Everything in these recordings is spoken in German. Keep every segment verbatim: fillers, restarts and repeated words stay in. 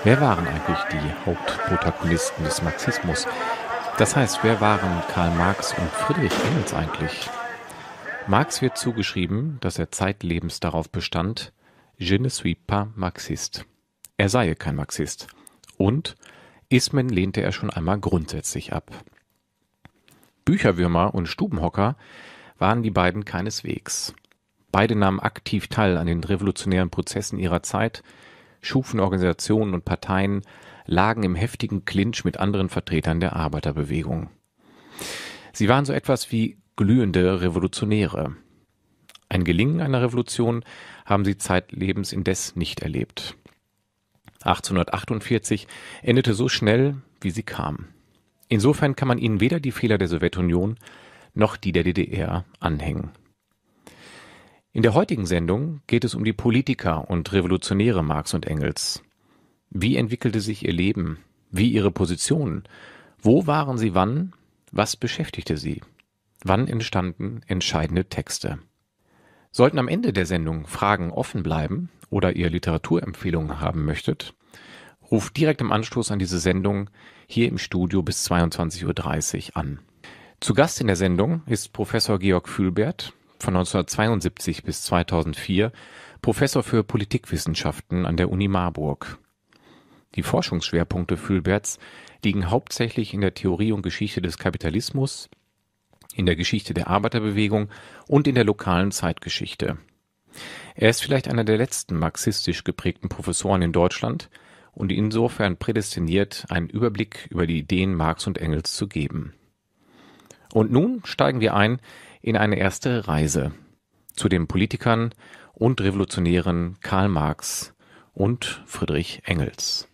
Wer waren eigentlich die Hauptprotagonisten des Marxismus? Das heißt, wer waren Karl Marx und Friedrich Engels eigentlich? Marx wird zugeschrieben, dass er zeitlebens darauf bestand, je ne suis pas marxiste. Er sei kein Marxist. Und Ismen lehnte er schon einmal grundsätzlich ab. Bücherwürmer und Stubenhocker waren die beiden keineswegs. Beide nahmen aktiv teil an den revolutionären Prozessen ihrer Zeit, schufen Organisationen und Parteien, lagen im heftigen Clinch mit anderen Vertretern der Arbeiterbewegung. Sie waren so etwas wie glühende Revolutionäre. Ein Gelingen einer Revolution haben sie zeitlebens indes nicht erlebt. achtzehnhundertachtundvierzig endete so schnell, wie sie kam. Insofern kann man ihnen weder die Fehler der Sowjetunion noch die der D D R anhängen. In der heutigen Sendung geht es um die Politiker und Revolutionäre Marx und Engels. Wie entwickelte sich ihr Leben? Wie ihre Positionen? Wo waren sie wann? Was beschäftigte sie? Wann entstanden entscheidende Texte? Sollten am Ende der Sendung Fragen offen bleiben oder ihr Literaturempfehlungen haben möchtet, ruft direkt im Anschluss an diese Sendung hier im Studio bis zweiundzwanzig Uhr dreißig an. Zu Gast in der Sendung ist Professor Georg Fühlbert, von neunzehnhundertzweiundsiebzig bis zweitausendvier Professor für Politikwissenschaften an der Uni Marburg. Die Forschungsschwerpunkte Fühlberts liegen hauptsächlich in der Theorie und Geschichte des Kapitalismus, in der Geschichte der Arbeiterbewegung und in der lokalen Zeitgeschichte. Er ist vielleicht einer der letzten marxistisch geprägten Professoren in Deutschland und insofern prädestiniert, einen Überblick über die Ideen Marx und Engels zu geben. Und nun steigen wir ein in eine erste Reise zu den Politikern und Revolutionären Karl Marx und Friedrich Engels.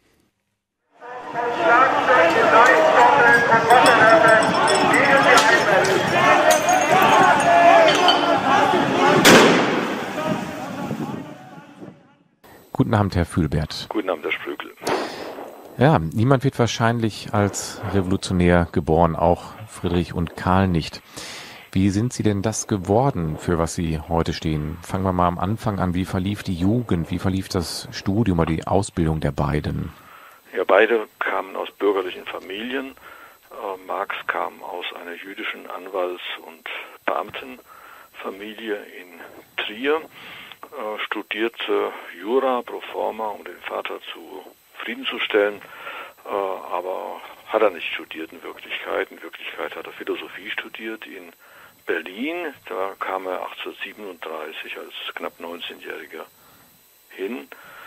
Guten Abend, Herr Fühlbert. Guten Abend, Herr Sprügel. Ja, niemand wird wahrscheinlich als Revolutionär geboren, auch Friedrich und Karl nicht. Wie sind Sie denn das geworden, für was Sie heute stehen? Fangen wir mal am Anfang an. Wie verlief die Jugend? Wie verlief das Studium oder die Ausbildung der beiden? Ja, beide kamen aus bürgerlichen Familien. Äh, Marx kam aus einer jüdischen Anwalts- und Beamtenfamilie in Trier, äh, studierte Jura pro forma, um den Vater zufriedenzustellen, äh, aber hat er nicht studiert in Wirklichkeit. In Wirklichkeit hat er Philosophie studiert in Berlin. Da kam er achtzehnhundertsiebenunddreißig als knapp neunzehnjähriger hin.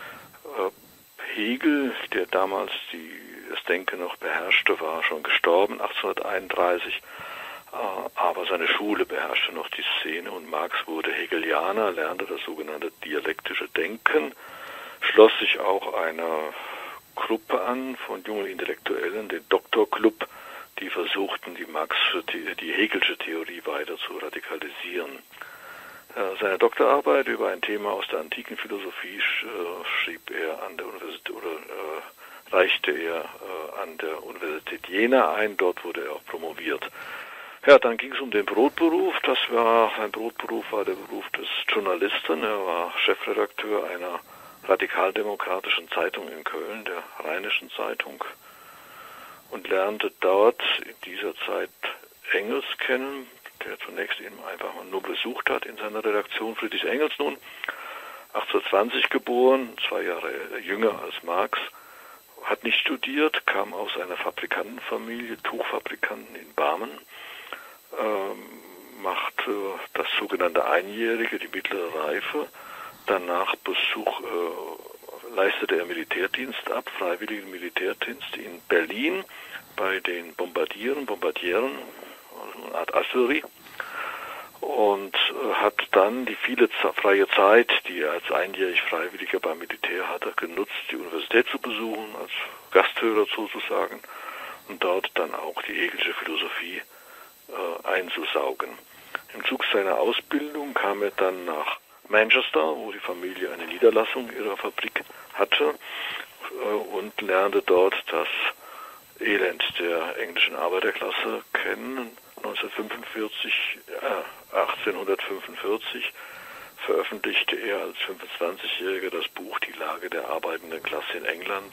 Hegel, der damals die, das Denken noch beherrschte, war schon gestorben, achtzehnhunderteinunddreißig, aber seine Schule beherrschte noch die Szene und Marx wurde Hegelianer, lernte das sogenannte dialektische Denken, schloss sich auch einer Gruppe an von jungen Intellektuellen, den Doktorclub, die versuchten, die Marxische, die Hegelsche Theorie weiter zu radikalisieren. Seine Doktorarbeit über ein Thema aus der antiken Philosophie schrieb er an der Universität oder äh, reichte er äh, an der Universität Jena ein. Dort wurde er auch promoviert. Ja, dann ging es um den Brotberuf. Das war sein Brotberuf war der Beruf des Journalisten. Er war Chefredakteur einer radikaldemokratischen Zeitung in Köln, der Rheinischen Zeitung, und lernte dort in dieser Zeit Engels kennen, der zunächst ihn einfach mal nur besucht hat in seiner Redaktion. Friedrich Engels nun, achtzehnhundertzwanzig geboren, zwei Jahre jünger als Marx, hat nicht studiert, kam aus einer Fabrikantenfamilie, Tuchfabrikanten in Barmen, ähm, machte das sogenannte Einjährige, die mittlere Reife. Danach Besuch, äh, leistete er Militärdienst ab, freiwilligen Militärdienst in Berlin bei den Bombardieren, Bombardieren, also eine Art Artillerie, und äh, hat dann die viele Z- freie Zeit, die er als einjährig Freiwilliger beim Militär hatte, genutzt, die Universität zu besuchen, als Gasthörer sozusagen, und dort dann auch die Hegelsche Philosophie äh, einzusaugen. Im Zuge seiner Ausbildung kam er dann nach Manchester, wo die Familie eine Niederlassung ihrer Fabrik hatte, äh, und lernte dort das Elend der englischen Arbeiterklasse kennen. neunzehnhundertfünfundvierzig, äh, achtzehnhundertfünfundvierzig veröffentlichte er als fünfundzwanzigjähriger das Buch Die Lage der arbeitenden Klasse in England,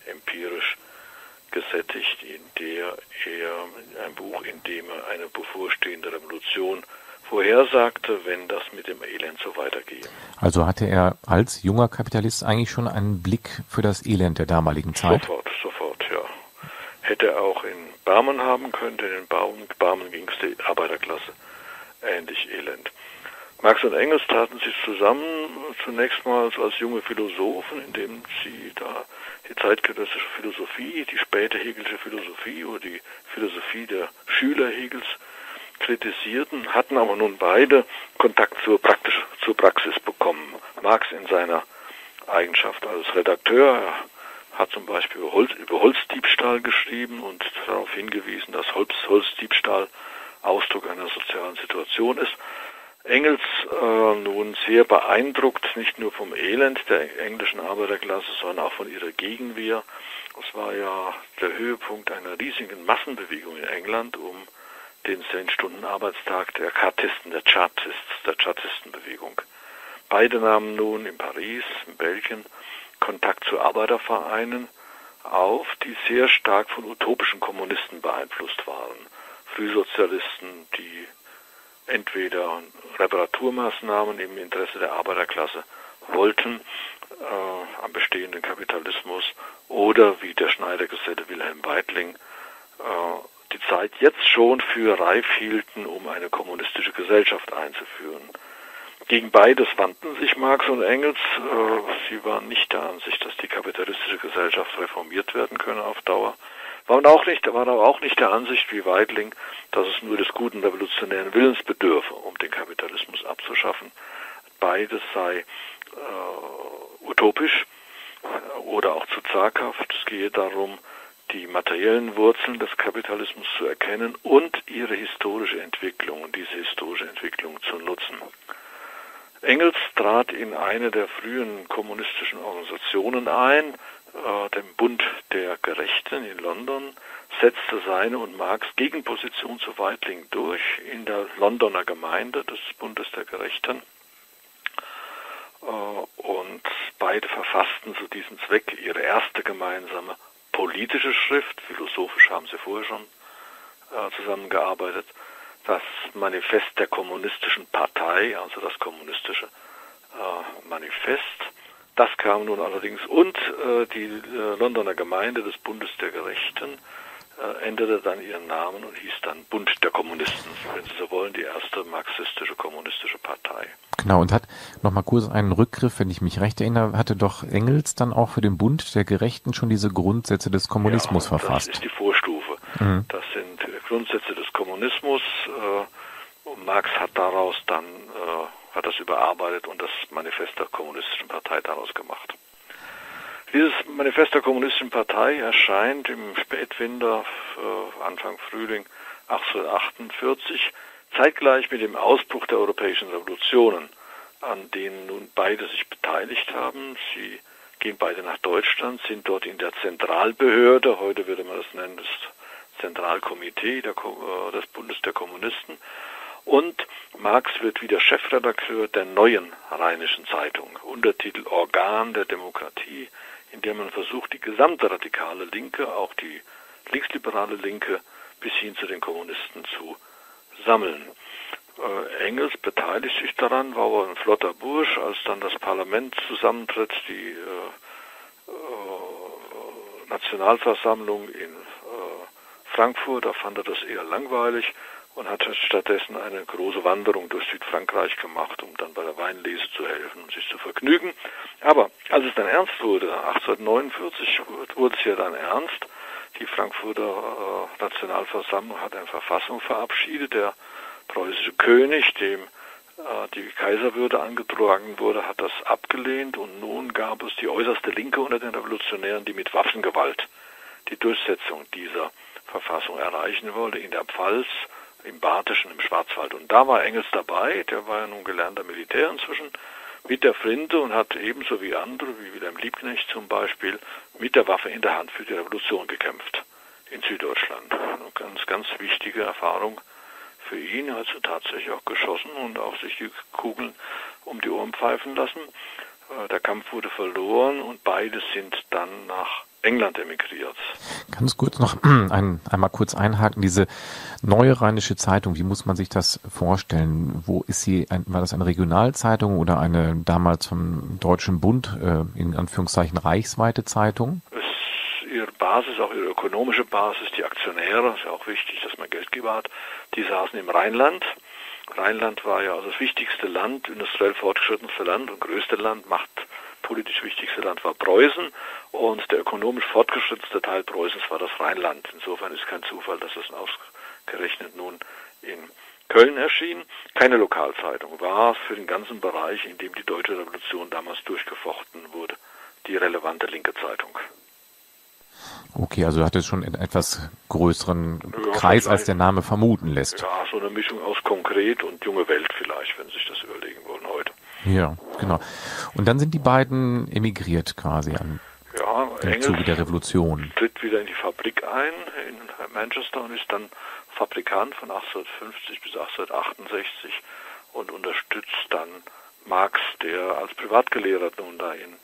empirisch gesättigt, in der er ein Buch, in dem er eine bevorstehende Revolution vorhersagte, wenn das mit dem Elend so weitergehe. Also hatte er als junger Kapitalist eigentlich schon einen Blick für das Elend der damaligen Zeit? Sofort, sofort, ja. Hätte er auch in Barmen haben können, denn in Barmen, Barmen ging es der Arbeiterklasse ähnlich elend. Marx und Engels taten sich zusammen, zunächst mal als junge Philosophen, indem sie da die zeitgenössische Philosophie, die späte Hegelische Philosophie oder die Philosophie der Schüler Hegels kritisierten, hatten aber nun beide Kontakt zur, praktisch, zur Praxis bekommen. Marx in seiner Eigenschaft als Redakteur, er hat zum Beispiel über, Holz, über Holzdiebstahl geschrieben und darauf hingewiesen, dass Holz, Holzdiebstahl Ausdruck einer sozialen Situation ist. Engels äh, nun sehr beeindruckt, nicht nur vom Elend der englischen Arbeiterklasse, sondern auch von ihrer Gegenwehr. Es war ja der Höhepunkt einer riesigen Massenbewegung in England um den zehn-Stunden-Arbeitstag der Chartisten, der Chartists, der Chartistenbewegung. Beide nahmen nun in Paris, in Belgien, Kontakt zu Arbeitervereinen auf, die sehr stark von utopischen Kommunisten beeinflusst waren. Frühsozialisten, die entweder Reparaturmaßnahmen im Interesse der Arbeiterklasse wollten, äh, am bestehenden Kapitalismus, oder wie der Schneidergeselle Wilhelm Weitling, äh, die Zeit jetzt schon für reif hielten, um eine kommunistische Gesellschaft einzuführen. Gegen beides wandten sich Marx und Engels. Äh, sie waren nicht der Ansicht, dass die kapitalistische Gesellschaft reformiert werden könne auf Dauer. Waren auch nicht, waren aber auch nicht der Ansicht wie Weitling, dass es nur des guten revolutionären Willens bedürfe, um den Kapitalismus abzuschaffen. Beides sei äh, utopisch oder auch zu zaghaft. Es gehe darum, die materiellen Wurzeln des Kapitalismus zu erkennen und ihre historische Entwicklung und diese historische Entwicklung zu nutzen. Engels trat in eine der frühen kommunistischen Organisationen ein, äh, dem Bund der Gerechten in London, setzte seine und Marx Gegenposition zu Weitling durch in der Londoner Gemeinde des Bundes der Gerechten. Äh, und beide verfassten zu diesem Zweck ihre erste gemeinsame politische Schrift. Philosophisch haben sie vorher schon äh, zusammengearbeitet. Das Manifest der Kommunistischen Partei, also das kommunistische äh, Manifest. Das kam nun allerdings und äh, die äh, Londoner Gemeinde des Bundes der Gerechten äh, änderte dann ihren Namen und hieß dann Bund der Kommunisten, wenn Sie so wollen, die erste marxistische kommunistische Partei. Genau, und hat nochmal kurz einen Rückgriff, wenn ich mich recht erinnere, hatte doch Engels dann auch für den Bund der Gerechten schon diese Grundsätze des Kommunismus ja, verfasst. Das ist die Vorstufe. Mhm. Das sind Grundsätze des Kommunismus äh, und Marx hat daraus dann äh, hat das überarbeitet und das Manifest der Kommunistischen Partei daraus gemacht. Dieses Manifest der Kommunistischen Partei erscheint im Spätwinter, äh, Anfang Frühling achtzehnhundertachtundvierzig, zeitgleich mit dem Ausbruch der europäischen Revolutionen, an denen nun beide sich beteiligt haben. Sie gehen beide nach Deutschland, sind dort in der Zentralbehörde, heute würde man das nennen, das Zentralkomitee der, des Bundes der Kommunisten. Und Marx wird wieder Chefredakteur der Neuen Rheinischen Zeitung, Untertitel Organ der Demokratie, in der man versucht, die gesamte radikale Linke, auch die linksliberale Linke, bis hin zu den Kommunisten zu sammeln. Äh, Engels beteiligt sich daran, war aber ein flotter Bursch, als dann das Parlament zusammentritt, die äh, äh, Nationalversammlung in äh, Frankfurt, da fand er das eher langweilig und hat stattdessen eine große Wanderung durch Südfrankreich gemacht, um dann bei der Weinlese zu helfen und sich zu vergnügen. Aber als es dann ernst wurde, achtzehnhundertneunundvierzig wurde es ja dann ernst, die Frankfurter äh, Nationalversammlung hat eine Verfassung verabschiedet, der preußische König, dem äh, die Kaiserwürde angetragen wurde, hat das abgelehnt und nun gab es die äußerste Linke unter den Revolutionären, die mit Waffengewalt die Durchsetzung dieser Verfassung erreichen wollte, in der Pfalz, im Badischen, im Schwarzwald. Und da war Engels dabei, der war ja nun gelernter Militär inzwischen, mit der Flinte und hat ebenso wie andere, wie Wilhelm Liebknecht zum Beispiel, mit der Waffe in der Hand für die Revolution gekämpft in Süddeutschland. Eine ganz, ganz wichtige Erfahrung für ihn, hat er tatsächlich auch geschossen und auch sich die Kugeln um die Ohren pfeifen lassen. Der Kampf wurde verloren und beide sind dann nach England emigriert. Ganz kurz noch ein, einmal kurz einhaken. Diese Neue Rheinische Zeitung, wie muss man sich das vorstellen? Wo ist sie? Ein, war das eine Regionalzeitung oder eine damals vom Deutschen Bund, äh, in Anführungszeichen reichsweite Zeitung? Es, ihre Basis, auch ihre ökonomische Basis, die Aktionäre, ist ja auch wichtig, dass man Geldgeber hat, die saßen im Rheinland. Rheinland war ja also das wichtigste Land, industriell fortgeschrittenste Land und größte Land, machtpolitisch wichtigste Land war Preußen und der ökonomisch fortgeschrittenste Teil Preußens war das Rheinland. Insofern ist kein Zufall, dass es ausgerechnet nun in Köln erschien. Keine Lokalzeitung, war für den ganzen Bereich, in dem die Deutsche Revolution damals durchgefochten wurde, die relevante linke Zeitung. Okay, also hat es schon einen etwas größeren ja, Kreis, als der Name vermuten lässt. Ja, so eine Mischung aus konkret und junge Welt vielleicht, wenn Sie sich das überlegen wollen heute. Ja, genau. Und dann sind die beiden emigriert quasi an ja, im Zuge der Revolution. Tritt wieder in die Fabrik ein in Manchester und ist dann Fabrikant von achtzehnhundertfünfzig bis achtzehnhundertachtundsechzig und unterstützt dann Marx, der als Privatgelehrer nun da in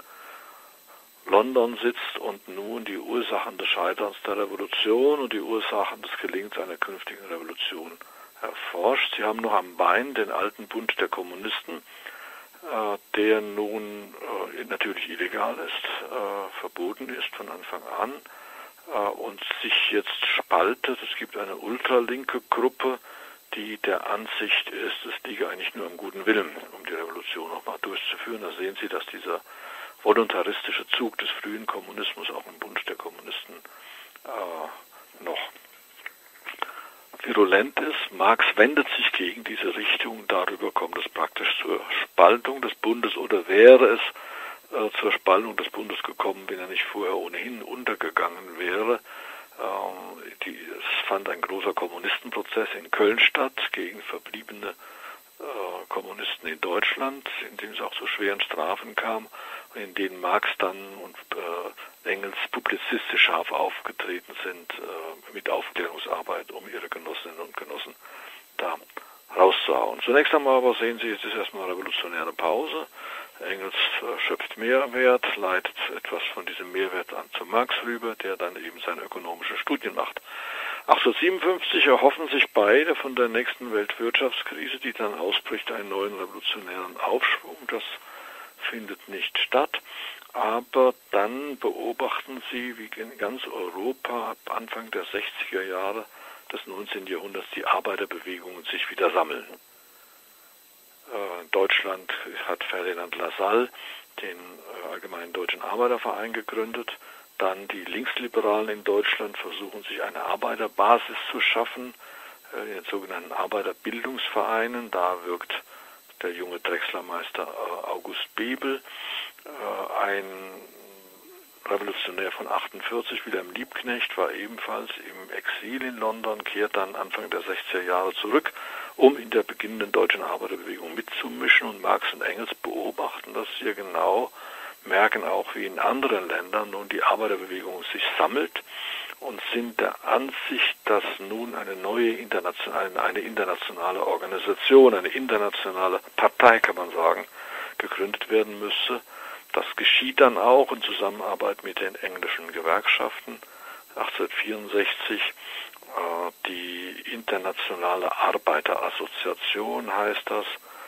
London sitzt und nun die Ursachen des Scheiterns der Revolution und die Ursachen des Gelingens einer künftigen Revolution erforscht. Sie haben noch am Bein den alten Bund der Kommunisten, äh, der nun äh, natürlich illegal ist, äh, verboten ist von Anfang an äh, und sich jetzt spaltet. Es gibt eine ultralinke Gruppe, die der Ansicht ist, es liege eigentlich nur am guten Willen, um die Revolution nochmal durchzuführen. Da sehen Sie, dass dieser voluntaristische Zug des frühen Kommunismus auch im Bund der Kommunisten äh, noch virulent ist. Marx wendet sich gegen diese Richtung, darüber kommt es praktisch zur Spaltung des Bundes oder wäre es äh, zur Spaltung des Bundes gekommen, wenn er nicht vorher ohnehin untergegangen wäre. Äh, die, es fand ein großer Kommunistenprozess in Köln statt gegen verbliebene äh, Kommunisten in Deutschland, in dem es auch zu schweren Strafen kam, in denen Marx dann und äh, Engels publizistisch scharf aufgetreten sind äh, mit Aufklärungsarbeit, um ihre Genossinnen und Genossen da rauszuhauen. Zunächst einmal aber sehen Sie, es ist erstmal eine revolutionäre Pause. Engels äh, schöpft Mehrwert, leitet etwas von diesem Mehrwert an zu Marx rüber, der dann eben seine ökonomischen Studien macht. achtzehnhundertsiebenundfünfzig erhoffen sich beide von der nächsten Weltwirtschaftskrise, die dann ausbricht, einen neuen revolutionären Aufschwung. Das findet nicht statt, aber dann beobachten Sie, wie in ganz Europa ab Anfang der sechziger Jahre des neunzehnten Jahrhunderts die Arbeiterbewegungen sich wieder sammeln. Äh, Deutschland hat Ferdinand Lassalle den äh, Allgemeinen Deutschen Arbeiterverein gegründet, dann die Linksliberalen in Deutschland versuchen sich eine Arbeiterbasis zu schaffen, äh, in den sogenannten Arbeiterbildungsvereinen, da wirkt der junge Drechslermeister August Bebel, ein Revolutionär von achtundvierzig, Wilhelm Liebknecht, war ebenfalls im Exil in London, kehrt dann Anfang der sechziger Jahre zurück, um in der beginnenden deutschen Arbeiterbewegung mitzumischen, und Marx und Engels beobachten das hier genau, merken auch, wie in anderen Ländern nun die Arbeiterbewegung sich sammelt und sind der Ansicht, dass nun eine neue internationale, eine internationale Organisation, eine internationale Partei, kann man sagen, gegründet werden müsse. Das geschieht dann auch in Zusammenarbeit mit den englischen Gewerkschaften. achtzehnhundertvierundsechzig äh, die Internationale Arbeiterassoziation heißt das.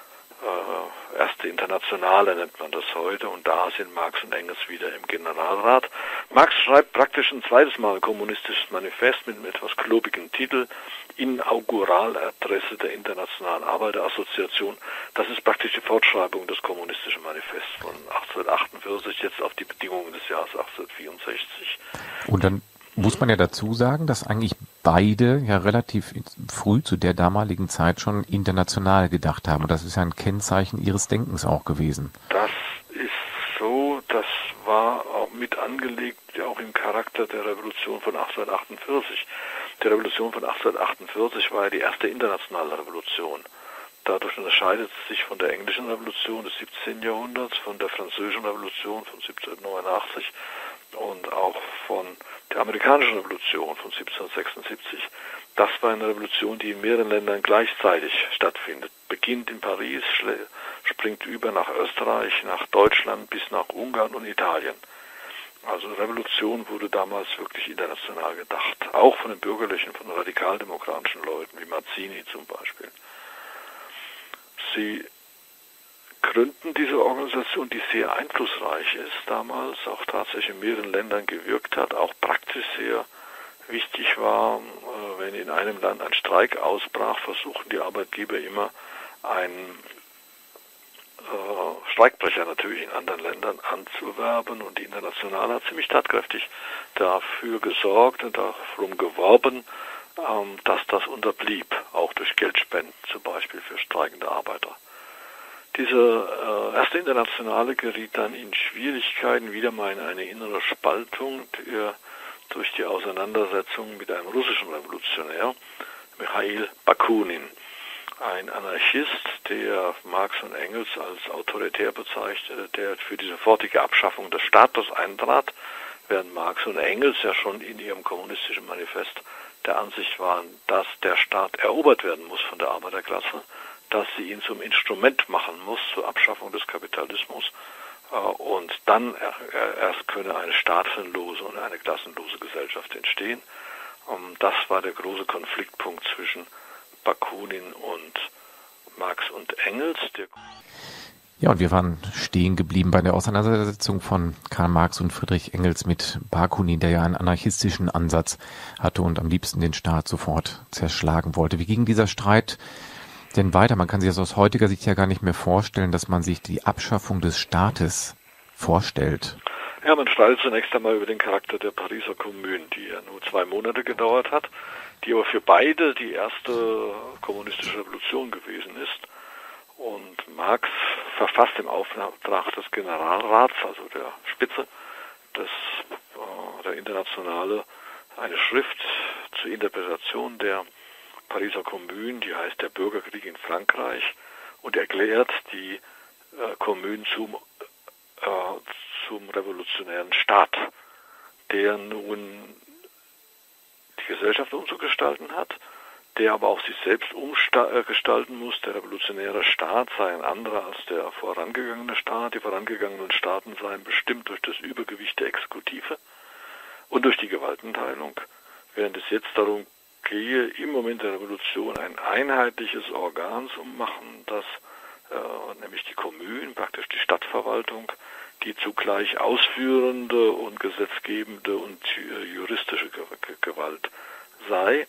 Äh, erste Internationale nennt man das heute, und da sind Marx und Engels wieder im Generalrat. Marx schreibt praktisch ein zweites Mal ein kommunistisches Manifest mit einem etwas klobigen Titel, Inauguraladresse der Internationalen Arbeiterassoziation. Das ist praktisch die Fortschreibung des kommunistischen Manifests von achtzehnhundertachtundvierzig, jetzt auf die Bedingungen des Jahres achtzehnhundertvierundsechzig. Und dann muss man ja dazu sagen, dass eigentlich beide ja relativ früh zu der damaligen Zeit schon international gedacht haben. Und das ist ja ein Kennzeichen ihres Denkens auch gewesen. Das ist so, das war auch mit angelegt, ja auch im Charakter der Revolution von achtzehnhundertachtundvierzig. Die Revolution von achtzehnhundertachtundvierzig war ja die erste internationale Revolution. Dadurch unterscheidet es sich von der englischen Revolution des siebzehnten Jahrhunderts, von der französischen Revolution von siebzehnhundertneunundachtzig und auch von der amerikanischen Revolution von siebzehnhundertsechsundsiebzig. Das war eine Revolution, die in mehreren Ländern gleichzeitig stattfindet. beginnt in Paris, springt über nach Österreich, nach Deutschland bis nach Ungarn und Italien. Also Revolution wurde damals wirklich international gedacht, auch von den bürgerlichen, von den radikaldemokratischen Leuten, wie Mazzini zum Beispiel. Sie gründen diese Organisation, die sehr einflussreich ist damals, auch tatsächlich in mehreren Ländern gewirkt hat, auch praktisch sehr wichtig war. Wenn in einem Land ein Streik ausbrach, versuchten die Arbeitgeber immer einen äh, Streikbrecher natürlich in anderen Ländern anzuwerben, und die Internationale hat ziemlich tatkräftig dafür gesorgt und darum geworben, ähm, dass das unterblieb, auch durch Geldspenden zum Beispiel für streikende Arbeiter. Diese äh, erste Internationale geriet dann in Schwierigkeiten, wieder mal in eine innere Spaltung der, durch die Auseinandersetzung mit einem russischen Revolutionär, Michail Bakunin, ein Anarchist, der Marx und Engels als autoritär bezeichnete, der für die sofortige Abschaffung des Staates eintrat, während Marx und Engels ja schon in ihrem kommunistischen Manifest der Ansicht waren, dass der Staat erobert werden muss von der Arbeiterklasse, dass sie ihn zum Instrument machen muss zur Abschaffung des Kapitalismus, äh, und dann er, erst könne eine staatenlose und eine klassenlose Gesellschaft entstehen. Ähm, das war der große Konfliktpunkt zwischen Bakunin und Marx und Engels. Der Ja, und wir waren stehen geblieben bei der Auseinandersetzung von Karl Marx und Friedrich Engels mit Bakunin, der ja einen anarchistischen Ansatz hatte und am liebsten den Staat sofort zerschlagen wollte. Wie ging dieser Streit denn weiter? Man kann sich das aus heutiger Sicht ja gar nicht mehr vorstellen, dass man sich die Abschaffung des Staates vorstellt. Ja, man streitet zunächst einmal über den Charakter der Pariser Kommune, die ja nur zwei Monate gedauert hat, die aber für beide die erste kommunistische Revolution gewesen ist. Und Marx verfasst im Auftrag des Generalrats, also der Spitze des, äh, der Internationale, eine Schrift zur Interpretation der Pariser Kommune, die heißt Der Bürgerkrieg in Frankreich, und erklärt die äh, Kommune zum, äh, zum revolutionären Staat, der nun die Gesellschaft umzugestalten hat, der aber auch sich selbst umgestalten muss. Der revolutionäre Staat sei ein anderer als der vorangegangene Staat. Die vorangegangenen Staaten seien bestimmt durch das Übergewicht der Exekutive und durch die Gewaltenteilung, während es jetzt darum gehe, im Moment der Revolution ein einheitliches Organ zu machen, das äh, nämlich die Kommune, praktisch die Stadtverwaltung, die zugleich ausführende und gesetzgebende und äh, juristische Gewalt sei,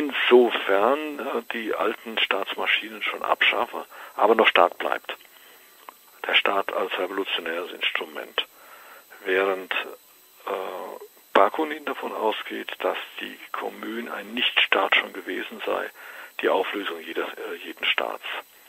insofern äh, die alten Staatsmaschinen schon abschaffe, aber noch Staat bleibt. Der Staat als revolutionäres Instrument. Während äh, Bakunin davon ausgeht, dass die Kommune ein Nichtstaat schon gewesen sei, die Auflösung jeder, äh, jeden Staats.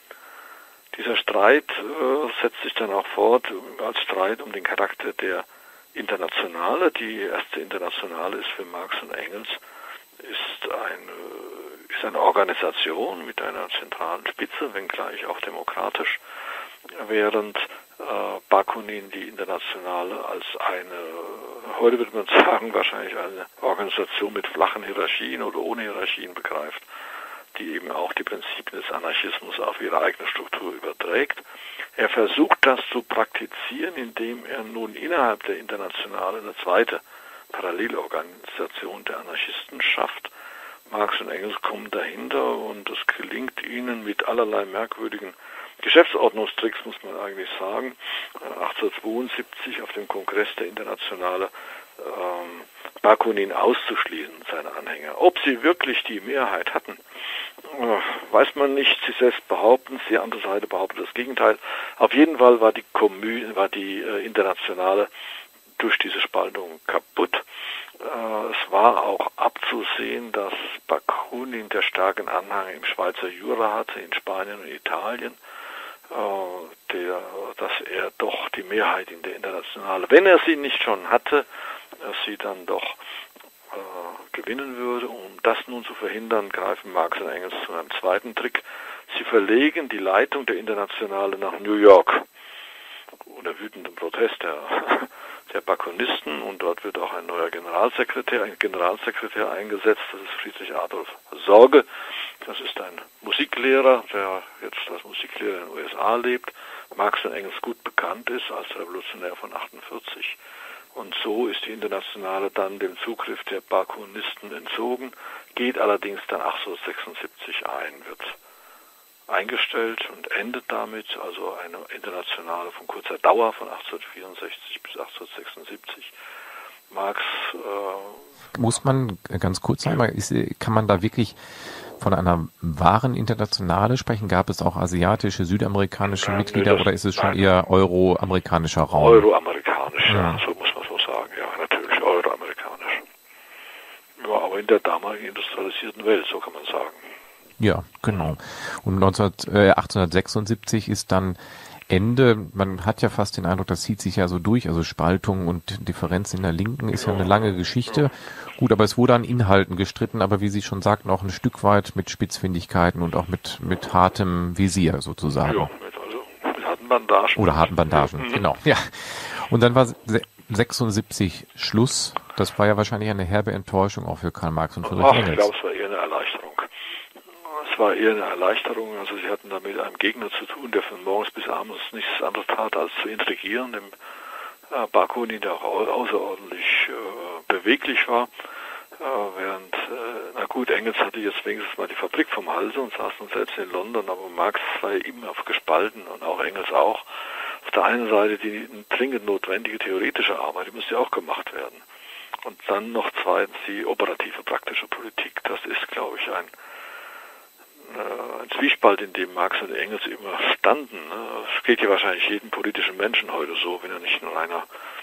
Dieser Streit äh, setzt sich dann auch fort als Streit um den Charakter der Internationale. Die erste Internationale ist für Marx und Engels ist eine, ist eine Organisation mit einer zentralen Spitze, wenngleich auch demokratisch, während äh, Bakunin die Internationale als eine, heute würde man sagen, wahrscheinlich eine Organisation mit flachen Hierarchien oder ohne Hierarchien begreift, die eben auch die Prinzipien des Anarchismus auf ihre eigene Struktur überträgt. Er versucht das zu praktizieren, indem er nun innerhalb der Internationale eine zweite Parallelorganisation der Anarchisten schafft. Marx und Engels kommen dahinter und es gelingt ihnen mit allerlei merkwürdigen Geschäftsordnungstricks, muss man eigentlich sagen, achtzehnhundertzweiundsiebzig auf dem Kongress der Internationale ähm, Bakunin auszuschließen, seine Anhänger. Ob sie wirklich die Mehrheit hatten, äh, weiß man nicht. Sie selbst behaupten, die andere Seite behauptet das Gegenteil. Auf jeden Fall war die Kommune, war die äh, Internationale durch diese Spaltung kaputt. Äh, es war auch abzusehen, dass Bakunin der starken Anhang im Schweizer Jura hatte, in Spanien und Italien, äh, der, dass er doch die Mehrheit in der Internationale, wenn er sie nicht schon hatte, sie dann doch äh, gewinnen würde. Um das nun zu verhindern, greifen Marx und Engels zu einem zweiten Trick. Sie verlegen die Leitung der Internationale nach New York unter wütendem Protest der, der Bakunisten, und dort wird auch ein neuer Generalsekretär, ein Generalsekretär eingesetzt, das ist Friedrich Adolf Sorge, Das ist ein Musiklehrer, der jetzt als Musiklehrer in den U S A lebt, Marx und Engels gut bekannt ist als Revolutionär von achtundvierzig. Und so ist die Internationale dann dem Zugriff der Bakuinisten entzogen, geht allerdings dann achtzehnhundertsechsundsiebzig ein, wird eingestellt und endet damit, also eine Internationale von kurzer Dauer von achtzehnhundertvierundsechzig bis achtzehnhundertsechsundsiebzig. Marx äh, muss man ganz kurz sagen, ist, kann man da wirklich von einer wahren Internationale sprechen? Gab es auch asiatische, südamerikanische nein, Mitglieder das, oder ist es schon nein, euro euroamerikanischer Raum? Euroamerikanisch, ja. ja, so muss man so sagen, ja, natürlich euroamerikanisch. Ja, aber in der damaligen industrialisierten Welt, so kann man sagen. Ja, genau. Und achtzehnhundertsechsundsiebzig ist dann Ende. Man hat ja fast den Eindruck, das zieht sich ja so durch. Also Spaltung und Differenz in der Linken ist ja, ja eine lange Geschichte. Ja. Gut, aber es wurde an Inhalten gestritten, aber wie Sie schon sagten, auch ein Stück weit mit Spitzfindigkeiten und auch mit, mit hartem Visier sozusagen. Ja, mit, also, mit harten Bandagen. Oder harten Bandagen, ja. Genau. Ja. Und dann war sechsundsiebzig Schluss. Das war ja wahrscheinlich eine herbe Enttäuschung auch für Karl Marx und Friedrich Ach, Engels. Ich glaube, es war eher eine Erleichterung. Es war eher eine Erleichterung. Also sie hatten da mit einem Gegner zu tun, der von morgens bis abends nichts anderes tat, als zu intrigieren. Dem äh, Bakunin, der auch außerordentlich äh, beweglich war. Äh, während, äh, na gut, Engels hatte jetzt wenigstens mal die Fabrik vom Halse und saß nun selbst in London, aber Marx war ja immer auf gespalten und auch Engels auch. Auf der einen Seite die dringend notwendige theoretische Arbeit, die musste ja auch gemacht werden. Und dann noch zweitens die operative, praktische Politik. Das ist, glaube ich, ein ein Zwiespalt, in dem Marx und Engels immer standen. Es geht ja wahrscheinlich jedem politischen Menschen heute so, wenn er nicht nur reiner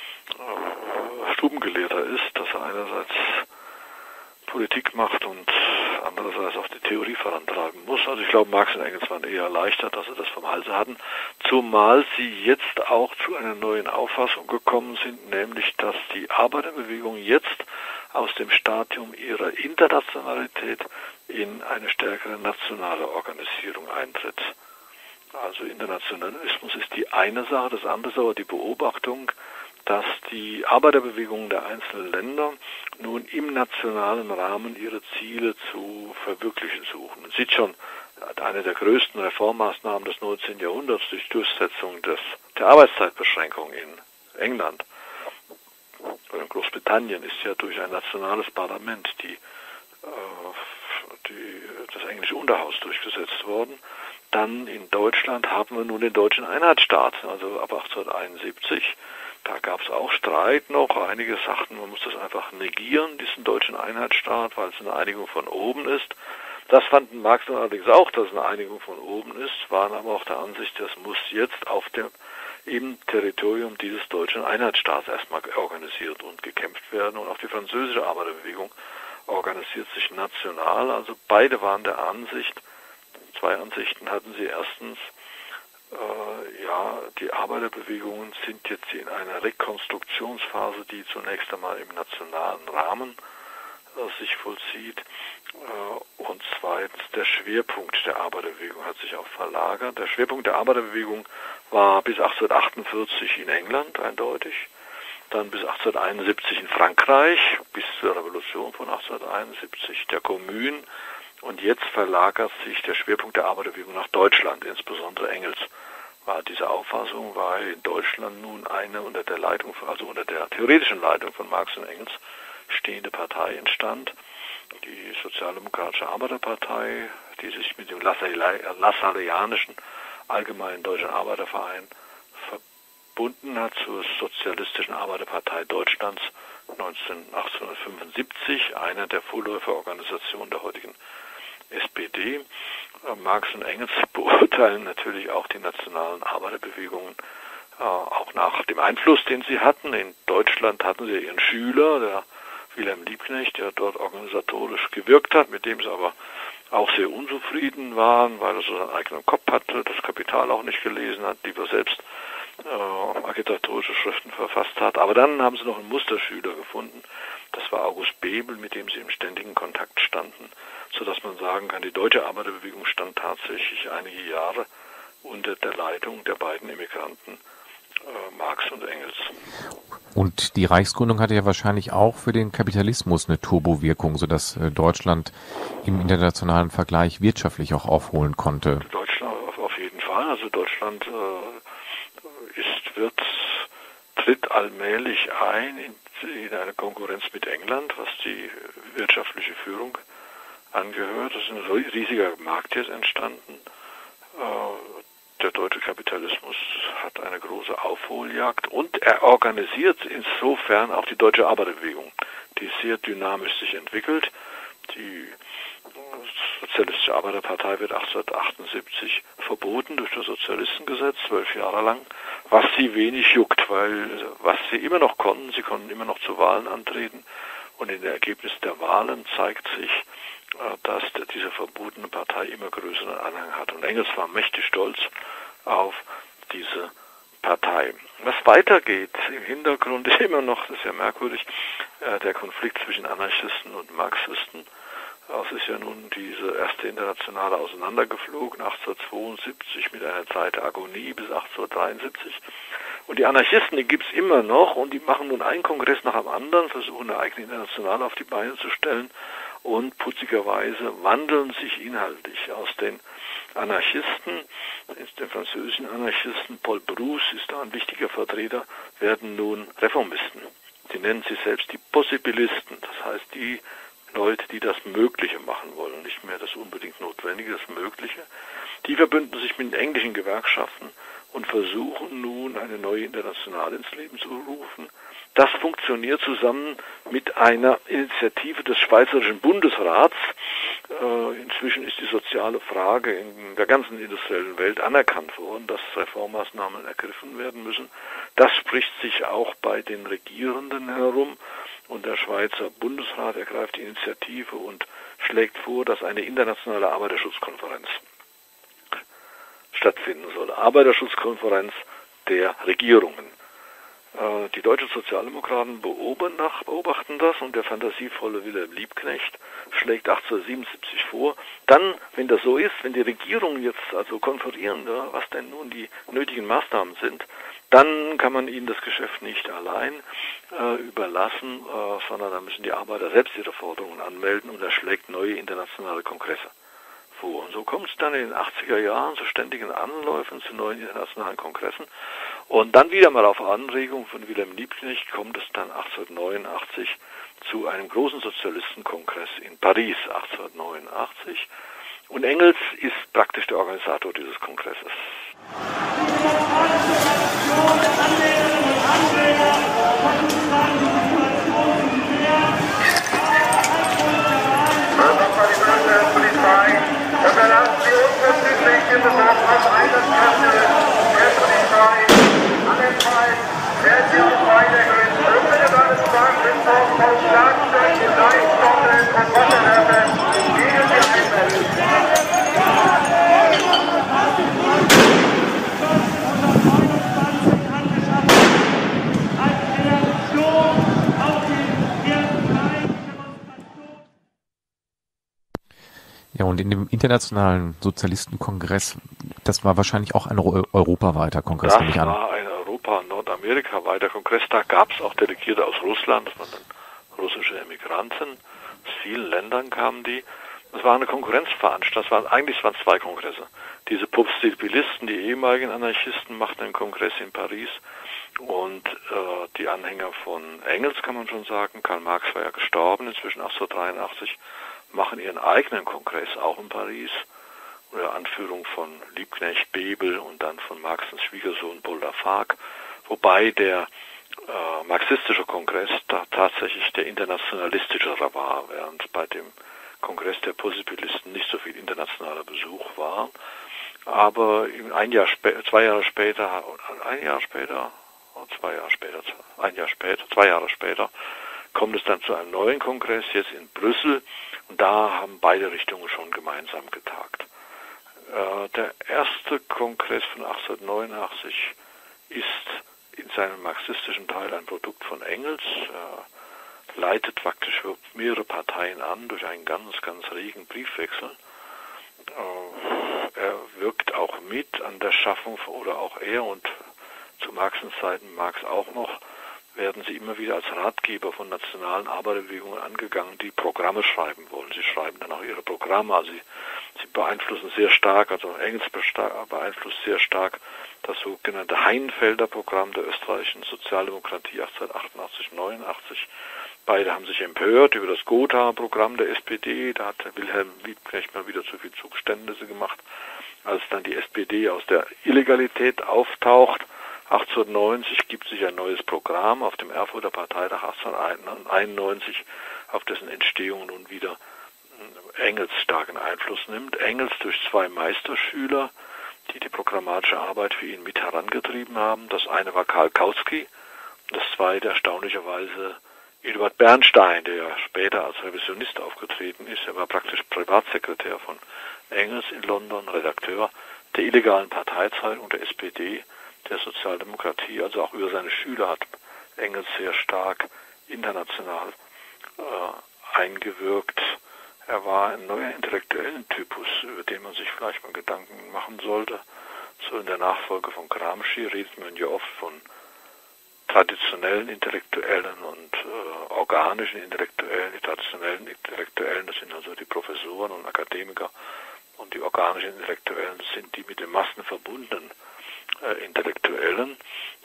äh, Stubengelehrter ist, dass er einerseits Politik macht und andererseits auch die Theorie vorantragen muss. Also ich glaube, Marx und Engels waren eher erleichtert, dass sie das vom Halse hatten, zumal sie jetzt auch zu einer neuen Auffassung gekommen sind, nämlich, dass die Arbeiterbewegung jetzt aus dem Stadium ihrer Internationalität in eine stärkere nationale Organisierung eintritt. Also Internationalismus ist die eine Sache, das andere ist aber die Beobachtung, dass die Arbeiterbewegungen der einzelnen Länder nun im nationalen Rahmen ihre Ziele zu verwirklichen suchen. Man sieht schon, eine der größten Reformmaßnahmen des neunzehnten Jahrhunderts, die Durchsetzung des, der Arbeitszeitbeschränkung in England oder in Großbritannien, ist ja durch ein nationales Parlament, die, äh, die, das englische Unterhaus, durchgesetzt worden. Dann in Deutschland haben wir nun den deutschen Einheitsstaat, also ab achtzehnhunderteinundsiebzig. Da gab es auch Streit noch. Einige sagten, man muss das einfach negieren, diesen deutschen Einheitsstaat, weil es eine Einigung von oben ist. Das fanden Marx allerdings auch, dass es eine Einigung von oben ist, waren aber auch der Ansicht, das muss jetzt auf dem im Territorium dieses deutschen Einheitsstaats erstmal organisiert und gekämpft werden. Und auch die französische Arbeiterbewegung organisiert sich national. Also beide waren der Ansicht, zwei Ansichten hatten sie. Erstens, äh, ja, die Arbeiterbewegungen sind jetzt in einer Rekonstruktionsphase, die zunächst einmal im nationalen Rahmen äh, sich vollzieht. Äh, und zweitens, der Schwerpunkt der Arbeiterbewegung hat sich auch verlagert. Der Schwerpunkt der Arbeiterbewegung war bis achtzehnhundertachtundvierzig in England eindeutig, dann bis achtzehnhunderteinundsiebzig in Frankreich, bis zur Revolution von achtzehnhunderteinundsiebzig der Kommune. Und jetzt verlagert sich der Schwerpunkt der Arbeiterbewegung nach Deutschland, insbesondere Engels war diese Auffassung, weil in Deutschland nun eine unter der Leitung, also unter der theoretischen Leitung von Marx und Engels stehende Partei entstand, die Sozialdemokratische Arbeiterpartei, die sich mit dem Lassalianischen Allgemeinen Deutschen Arbeiterverein verbunden hat zur Sozialistischen Arbeiterpartei Deutschlands achtzehnhundertfünfundsiebzig, einer der Vorläuferorganisationen der heutigen S P D. Marx und Engels beurteilen natürlich auch die nationalen Arbeiterbewegungen äh, auch nach dem Einfluss, den sie hatten. In Deutschland hatten sie ihren Schüler, der Wilhelm Liebknecht, der dort organisatorisch gewirkt hat, mit dem sie aber auch sehr unzufrieden waren, weil er so seinen eigenen Kopf hatte, das Kapital auch nicht gelesen hat, lieber selbst äh, agitatorische Schriften verfasst hat. Aber dann haben sie noch einen Musterschüler gefunden, das war August Bebel, mit dem sie im ständigen Kontakt standen, sodass man sagen kann, die deutsche Arbeiterbewegung stand tatsächlich einige Jahre unter der Leitung der beiden Emigranten äh, Marx und Engels. Und die Reichsgründung hatte ja wahrscheinlich auch für den Kapitalismus eine Turbowirkung, sodass äh, Deutschland im internationalen Vergleich wirtschaftlich auch aufholen konnte. Deutschland auf, auf jeden Fall. Also Deutschland äh, ist, wird, tritt allmählich ein in, in eine Konkurrenz mit England, was die wirtschaftliche Führung angehört. Es ist ein riesiger Markt jetzt entstanden. Äh, Der deutsche Kapitalismus hat eine große Aufholjagd und er organisiert insofern auch die deutsche Arbeiterbewegung, die sehr dynamisch sich entwickelt. Die Sozialistische Arbeiterpartei wird achtzehnhundertachtundsiebzig verboten durch das Sozialistengesetz, zwölf Jahre lang, was sie wenig juckt, weil was sie immer noch konnten, sie konnten immer noch zu Wahlen antreten und in den Ergebnissen der Wahlen zeigt sich, dass diese verbotene Partei immer größeren Anhang hat. Und Engels war mächtig stolz auf diese Partei. Was weitergeht im Hintergrund ist immer noch, das ist ja merkwürdig, der Konflikt zwischen Anarchisten und Marxisten. Es ist ja nun diese erste Internationale auseinandergeflogen, achtzehnhundertzweiundsiebzig mit einer Zeit der Agonie bis achtzehnhundertdreiundsiebzig. Und die Anarchisten, die gibt es immer noch und die machen nun einen Kongress nach dem anderen, versuchen eine eigene Internationale auf die Beine zu stellen. Und putzigerweise wandeln sich inhaltlich aus den Anarchisten, den französischen Anarchisten, Paul Brousse ist da ein wichtiger Vertreter, werden nun Reformisten. Sie nennen sich selbst die Possibilisten, das heißt die Leute, die das Mögliche machen wollen, nicht mehr das unbedingt Notwendige, das Mögliche. Die verbünden sich mit den englischen Gewerkschaften und versuchen nun eine neue Internationale ins Leben zu rufen. Das funktioniert zusammen mit einer Initiative des Schweizerischen Bundesrats. Äh, inzwischen ist die soziale Frage in der ganzen industriellen Welt anerkannt worden, dass Reformmaßnahmen ergriffen werden müssen. Das spricht sich auch bei den Regierenden herum. Und der Schweizer Bundesrat ergreift die Initiative und schlägt vor, dass eine internationale Arbeiterschutzkonferenz stattfinden soll. Arbeiterschutzkonferenz der Regierungen. Die deutschen Sozialdemokraten beobachten das und der fantasievolle Wilhelm Liebknecht schlägt achtzehnhundertsiebenundsiebzig vor, dann, wenn das so ist, wenn die Regierungen jetzt also konferieren, was denn nun die nötigen Maßnahmen sind, dann kann man ihnen das Geschäft nicht allein äh, überlassen, äh, sondern da müssen die Arbeiter selbst ihre Forderungen anmelden und er schlägt neue internationale Kongresse vor. Und so kommt es dann in den achtziger Jahren zu ständigen Anläufen zu neuen internationalen Kongressen. Und dann wieder mal auf Anregung von Wilhelm Liebknecht kommt es dann achtzehnhundertneunundachtzig zu einem großen Sozialistenkongress in Paris, achtzehnhundertneunundachtzig. Und Engels ist praktisch der Organisator dieses Kongresses. Ja, und in dem internationalen Sozialistenkongress, das war wahrscheinlich auch ein europaweiter Kongress, nehme ich an. Das war ein Europa- und Nordamerika-weiter Kongress. Da gab es auch Delegierte aus Russland, das waren dann russische Emigranten. Aus vielen Ländern kamen die. Das war eine Konkurrenzveranstaltung. Das waren, eigentlich waren zwei Kongresse. Diese Possibilisten, die ehemaligen Anarchisten, machten einen Kongress in Paris. Und äh, die Anhänger von Engels, kann man schon sagen, Karl Marx war ja gestorben, inzwischen achtzehnhundertdreiundachtzig, machen ihren eigenen Kongress, auch in Paris, unter Anführung von Liebknecht, Bebel und dann von Marxens Schwiegersohn Paul Lafargue, wobei der äh, marxistische Kongress da tatsächlich der internationalistischere war, während bei dem Kongress der Possibilisten nicht so viel internationaler Besuch war. Aber ein Jahr später, zwei Jahre später, ein Jahr später, zwei Jahre später, ein Jahr später, zwei Jahre später, kommt es dann zu einem neuen Kongress, jetzt in Brüssel, und da haben beide Richtungen schon gemeinsam getagt. Äh, der erste Kongress von achtzehnhundertneunundachtzig ist in seinem marxistischen Teil ein Produkt von Engels, äh, leitet faktisch mehrere Parteien an durch einen ganz, ganz regen Briefwechsel. Äh, er wirkt auch mit an der Schaffung, oder auch er und zu Marxens Zeiten, Marx auch noch, werden sie immer wieder als Ratgeber von nationalen Arbeiterbewegungen angegangen, die Programme schreiben wollen. Sie schreiben dann auch ihre Programme, also sie, sie beeinflussen sehr stark, also Engels beeinflusst sehr stark das sogenannte Heinfelder Programm der österreichischen Sozialdemokratie achtzehnhundertachtundachtzig neunundachtzig. Beide haben sich empört über das Gotha-Programm der S P D, da hat Wilhelm Liebknecht mal wieder zu viel Zugeständnisse gemacht. Als dann die S P D aus der Illegalität auftaucht, achtzehnhundertneunzig gibt sich ein neues Programm auf dem Erfurter Parteitag achtzehnhunderteinundneunzig, auf dessen Entstehung nun wieder Engels starken Einfluss nimmt. Engels durch zwei Meisterschüler, die die programmatische Arbeit für ihn mit herangetrieben haben. Das eine war Karl Kautsky, das zweite erstaunlicherweise Eduard Bernstein, der später als Revisionist aufgetreten ist. Er war praktisch Privatsekretär von Engels in London, Redakteur der illegalen Parteizeitung der S P D, der Sozialdemokratie. Also auch über seine Schüler hat Engels sehr stark international äh, eingewirkt. Er war ein neuer intellektuellen Typus, über den man sich vielleicht mal Gedanken machen sollte. So in der Nachfolge von Gramsci redet man ja oft von traditionellen Intellektuellen und äh, organischen Intellektuellen. Die traditionellen Intellektuellen, das sind also die Professoren und Akademiker, und die organischen Intellektuellen, das sind die mit den Massen verbundenen äh, Intellektuellen.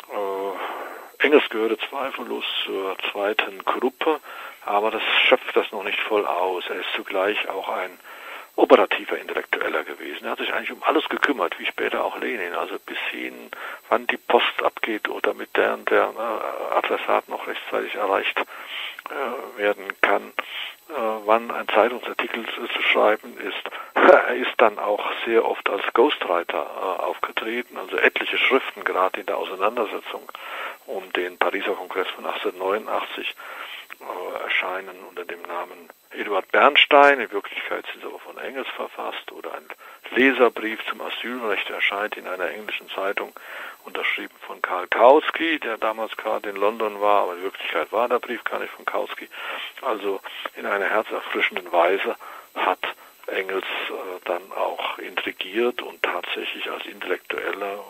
Äh, Engels gehörte zweifellos zur zweiten Gruppe, aber das schöpft das noch nicht voll aus. Er ist zugleich auch ein operativer Intellektueller gewesen. Er hat sich eigentlich um alles gekümmert, wie später auch Lenin, also bis hin, wann die Post abgeht oder mit der der äh, Adressat noch rechtzeitig erreicht äh, werden kann, äh, wann ein Zeitungsartikel zu, zu schreiben ist. Er ist dann auch sehr oft als Ghostwriter äh, aufgetreten, also etliche Schriften, gerade in der Auseinandersetzung um den Pariser Kongress von achtzehnhundertneunundachtzig, äh, erscheinen unter dem Namen Eduard Bernstein, in Wirklichkeit sind sie aber von Engels verfasst, oder ein Leserbrief zum Asylrecht erscheint in einer englischen Zeitung, unterschrieben von Karl Kautsky, der damals gerade in London war, aber in Wirklichkeit war der Brief gar nicht von Kautsky. Also in einer herzerfrischenden Weise hat Engels äh, dann auch intrigiert und tatsächlich als Intellektueller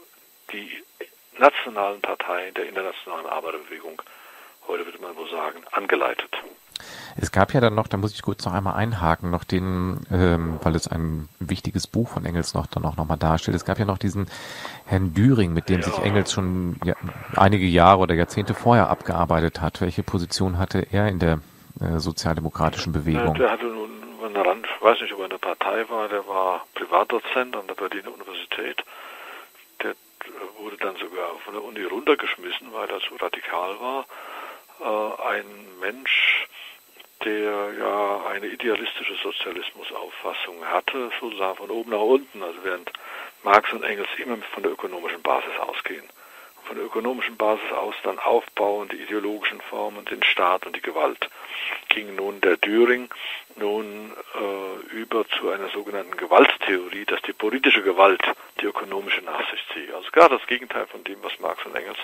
die nationalen Parteien der internationalen Arbeiterbewegung, heute würde man wohl sagen, angeleitet. Es gab ja dann noch, da muss ich kurz noch einmal einhaken, noch den, ähm, weil es ein wichtiges Buch von Engels noch dann auch nochmal darstellt. Es gab ja noch diesen Herrn Düring, mit dem ja. sich Engels schon ja, einige Jahre oder Jahrzehnte vorher abgearbeitet hat. Welche Position hatte er in der äh, sozialdemokratischen Bewegung? Der hatte nun eine Rand, ich weiß nicht, ob er in der Partei war, der war Privatdozent an der Berliner Universität. Der wurde dann sogar von der Uni runtergeschmissen, weil er so radikal war. Äh, ein Mensch, der ja eine idealistische Sozialismusauffassung hatte, sozusagen von oben nach unten, also während Marx und Engels immer von der ökonomischen Basis ausgehen. Von der ökonomischen Basis aus dann aufbauen, die ideologischen Formen, den Staat und die Gewalt. Ging nun der Düring nun äh, über zu einer sogenannten Gewalttheorie, dass die politische Gewalt die ökonomische nach sich ziehe. Also gerade das Gegenteil von dem, was Marx und Engels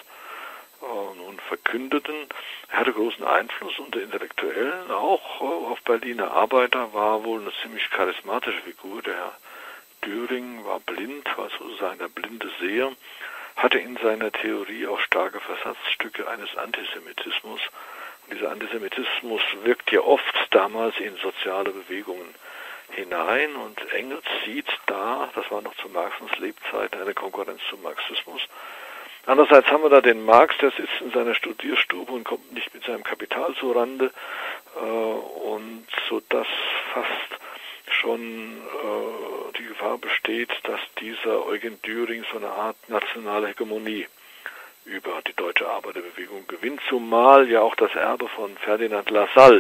nun verkündeten. Er hatte großen Einfluss unter Intellektuellen, auch auf Berliner Arbeiter, war wohl eine ziemlich charismatische Figur. Der Herr Düring war blind, war sozusagen der blinde Seher, hatte in seiner Theorie auch starke Versatzstücke eines Antisemitismus. Und dieser Antisemitismus wirkt ja oft damals in soziale Bewegungen hinein, und Engels sieht da, das war noch zu Marxens Lebzeiten, eine Konkurrenz zum Marxismus. Andererseits haben wir da den Marx, der sitzt in seiner Studierstube und kommt nicht mit seinem Kapital zurande, äh, und so dass fast schon äh, die Gefahr besteht, dass dieser Eugen Düring so eine Art nationale Hegemonie über die deutsche Arbeiterbewegung gewinnt, zumal ja auch das Erbe von Ferdinand Lassalle,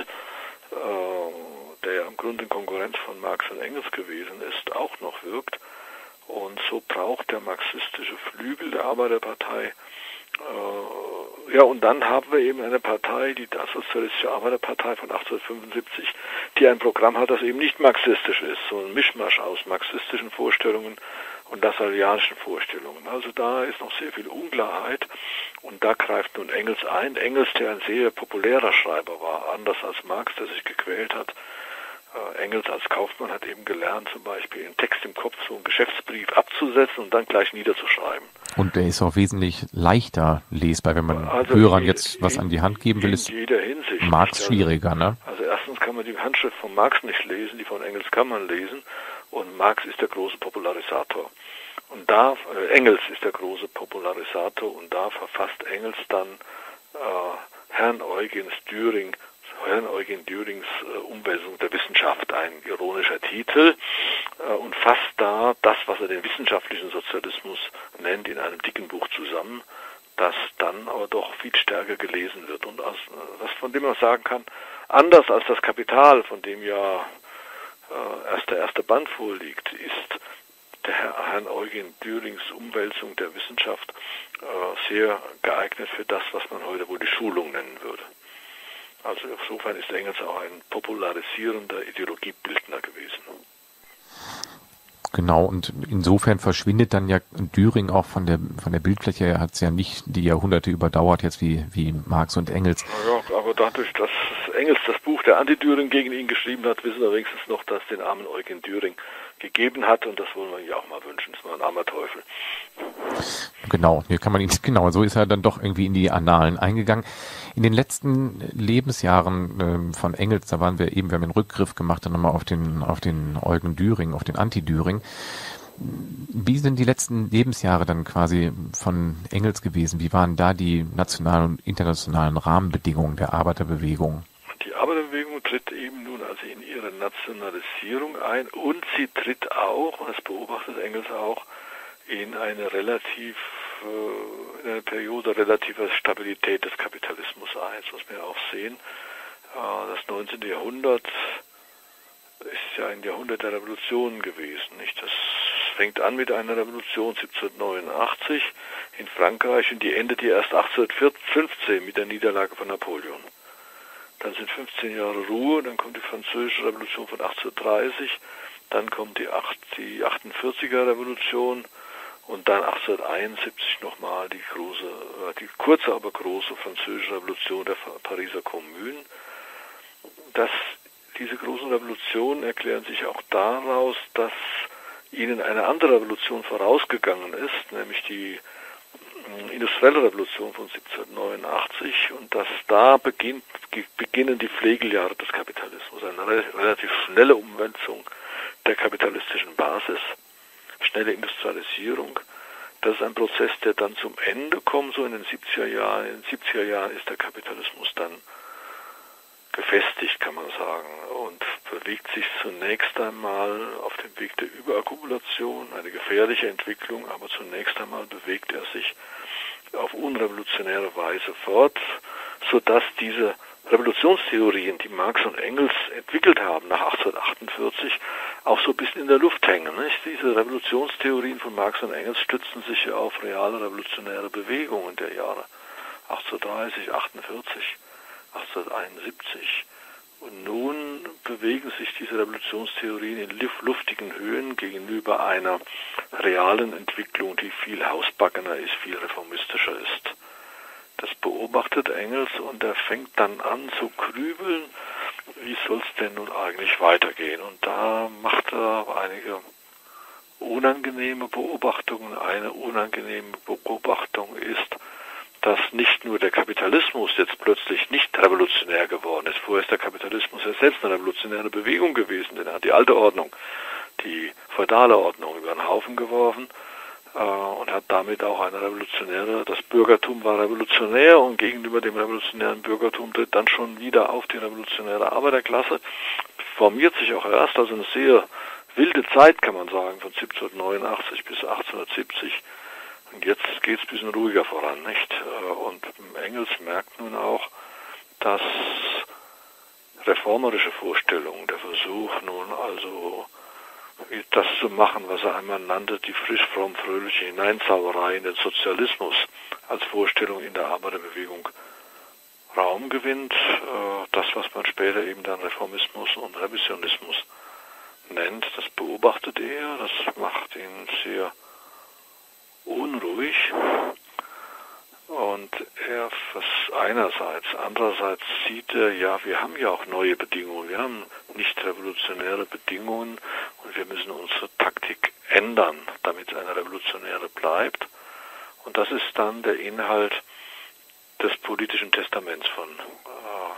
äh, der ja im Grunde in Konkurrenz von Marx und Engels gewesen ist, auch noch wirkt. Und so braucht der marxistische Flügel der Arbeiterpartei, äh, ja, und dann haben wir eben eine Partei, die das Sozialistische Arbeiterpartei von achtzehnhundertfünfundsiebzig, die ein Programm hat, das eben nicht marxistisch ist, so ein Mischmasch aus marxistischen Vorstellungen und lassallianischen Vorstellungen. Also da ist noch sehr viel Unklarheit, und da greift nun Engels ein. Engels, der ein sehr populärer Schreiber war, anders als Marx, der sich gequält hat, Engels als Kaufmann hat eben gelernt, zum Beispiel einen Text im Kopf, so einen Geschäftsbrief abzusetzen und dann gleich niederzuschreiben. Und der ist auch wesentlich leichter lesbar, wenn man also Hörern in, jetzt was in, an die Hand geben will, ist jeder Hinsicht. Marx Also, schwieriger, ne? Also erstens kann man die Handschrift von Marx nicht lesen, die von Engels kann man lesen, und Marx ist der große Popularisator. Und da, äh, Engels ist der große Popularisator, und da verfasst Engels dann äh, Herrn Eugen Düring, Herrn Eugen Dürings äh, Umwälzung der Wissenschaft, ein ironischer Titel, äh, und fasst da das, was er den wissenschaftlichen Sozialismus nennt, in einem dicken Buch zusammen, das dann aber doch viel stärker gelesen wird. Und aus, was von dem man sagen kann, anders als das Kapital, von dem ja äh, erst der erste Band vorliegt, ist der Herrn Eugen Dürings Umwälzung der Wissenschaft äh, sehr geeignet für das, was man heute wohl die Schulung nennen würde. Also insofern ist Engels auch ein popularisierender Ideologiebildner gewesen. Genau, und insofern verschwindet dann ja Düring auch von der von der Bildfläche. Er hat es ja nicht die Jahrhunderte überdauert, jetzt wie, wie Marx und Engels. Ja, aber dadurch, dass Engels das Buch der Anti-Düring gegen ihn geschrieben hat, wissen wir wenigstens noch, dass es den armen Eugen Düring gegeben hat, und das wollen wir ihm ja auch mal wünschen. Das war ein armer Teufel. Genau, hier kann man ihn, genau, so ist er dann doch irgendwie in die Annalen eingegangen. In den letzten Lebensjahren äh, von Engels, da waren wir eben, wir haben einen Rückgriff gemacht, dann nochmal auf den, auf den Eugen Düring, auf den Anti-Düring. Wie sind die letzten Lebensjahre dann quasi von Engels gewesen? Wie waren da die nationalen und internationalen Rahmenbedingungen der Arbeiterbewegung? Die Arbeiterbewegung tritt eben nun also in ihre Nationalisierung ein, und sie tritt auch, und das beobachtet Engels auch, in eine relativ, in eine Periode relativer Stabilität des Kapitalismus ein. Das muss man ja auch sehen. Das neunzehnte. Jahrhundert ist ja ein Jahrhundert der Revolutionen gewesen, nicht? Das fängt an mit einer Revolution siebzehnhundertneunundachtzig in Frankreich, und die endet ja erst achtzehnhundertfünfzehn mit der Niederlage von Napoleon. Dann sind fünfzehn Jahre Ruhe, dann kommt die französische Revolution von achtzehnhundertdreißig, dann kommt die, die achtundvierziger Revolution, und dann achtzehnhunderteinundsiebzig nochmal die große, die kurze, aber große französische Revolution der Pariser Kommune. Das, diese großen Revolutionen erklären sich auch daraus, dass ihnen eine andere Revolution vorausgegangen ist, nämlich die industrielle Revolution von siebzehnhundertneunundachtzig, und dass da beginnt, beginnen die Pflegeljahre des Kapitalismus, eine re relativ schnelle Umwälzung der kapitalistischen Basis, schnelle Industrialisierung. Das ist ein Prozess, der dann zum Ende kommt, so in den siebziger Jahren. In den siebziger Jahren ist der Kapitalismus dann gefestigt, kann man sagen, und bewegt sich zunächst einmal auf dem Weg der Überakkumulation, eine gefährliche Entwicklung, aber zunächst einmal bewegt er sich auf unrevolutionäre Weise fort, sodass diese Revolutionstheorien, die Marx und Engels entwickelt haben nach achtzehnhundertachtundvierzig, auch so ein bisschen in der Luft hängen. Nicht? Diese Revolutionstheorien von Marx und Engels stützen sich auf reale revolutionäre Bewegungen der Jahre achtzehnhundertdreißig, achtundvierzig, achtzehnhunderteinundsiebzig. Und nun bewegen sich diese Revolutionstheorien in luftigen Höhen gegenüber einer realen Entwicklung, die viel hausbackener ist, viel reformistischer ist. Das beobachtet Engels, und er fängt dann an zu grübeln, wie soll es denn nun eigentlich weitergehen. Und da macht er einige unangenehme Beobachtungen. Eine unangenehme Beobachtung ist, dass nicht nur der Kapitalismus jetzt plötzlich nicht revolutionär geworden ist. Vorher ist der Kapitalismus ja selbst eine revolutionäre Bewegung gewesen, denn er hat die alte Ordnung, die feudale Ordnung über den Haufen geworfen äh, und hat damit auch eine revolutionäre, das Bürgertum war revolutionär, und gegenüber dem revolutionären Bürgertum tritt dann schon wieder auf die revolutionäre Arbeiterklasse, formiert sich auch erst, also eine sehr wilde Zeit, kann man sagen, von siebzehnhundertneunundachtzig bis achtzehnhundertsiebzig. Und jetzt geht es ein bisschen ruhiger voran, nicht? Und Engels merkt nun auch, dass reformerische Vorstellungen, der Versuch nun also das zu machen, was er einmal nannte, die frisch, fromm, fröhliche Hineinsauerei in den Sozialismus als Vorstellung in der Arbeiterbewegung Raum gewinnt. Das, was man später eben dann Reformismus und Revisionismus nennt, das beobachtet er, das macht ihn sehr unruhig. Und er einerseits, andererseits sieht er, ja, wir haben ja auch neue Bedingungen, wir haben nicht revolutionäre Bedingungen und wir müssen unsere Taktik ändern, damit es eine revolutionäre bleibt. Und das ist dann der Inhalt des politischen Testaments von äh,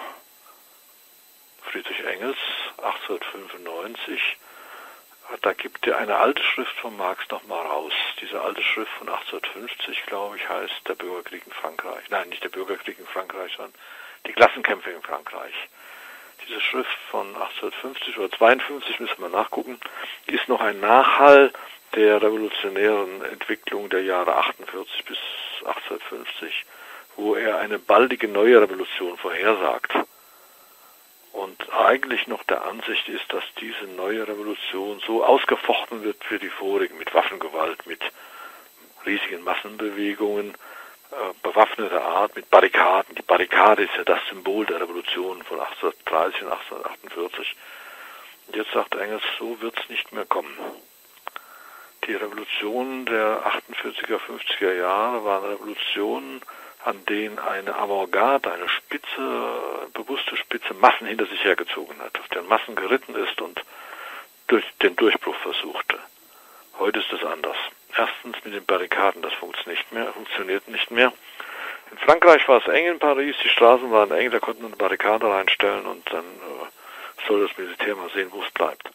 Friedrich Engels, achtzehnhundertfünfundneunzig. Da gibt er eine alte Schrift von Marx nochmal raus. Diese alte Schrift von achtzehnhundertfünfzig, glaube ich, heißt der Bürgerkrieg in Frankreich. Nein, nicht der Bürgerkrieg in Frankreich, sondern die Klassenkämpfe in Frankreich. Diese Schrift von achtzehnhundertfünfzig oder zweiundfünfzig, müssen wir nachgucken, ist noch ein Nachhall der revolutionären Entwicklung der Jahre achtundvierzig bis achtzehnhundertfünfzig, wo er eine baldige neue Revolution vorhersagt. Und eigentlich noch der Ansicht ist, dass diese neue Revolution so ausgefochten wird für die vorigen, mit Waffengewalt, mit riesigen Massenbewegungen, äh, bewaffneter Art, mit Barrikaden. Die Barrikade ist ja das Symbol der Revolution von achtzehnhundertdreißig und achtzehnhundertachtundvierzig. Und jetzt sagt Engels, so wird es nicht mehr kommen. Die Revolutionen der achtundvierziger, fünfziger Jahre waren Revolutionen, an denen eine Avantgarde, eine Spitze, bewusste Spitze Massen hinter sich hergezogen hat, auf deren Massen geritten ist und durch den Durchbruch versuchte. Heute ist es anders. Erstens mit den Barrikaden, das funktioniert nicht mehr, funktioniert nicht mehr. In Frankreich war es eng, in Paris, die Straßen waren eng, da konnte man eine Barrikade reinstellen und dann äh, soll das Militär mal sehen, wo es bleibt.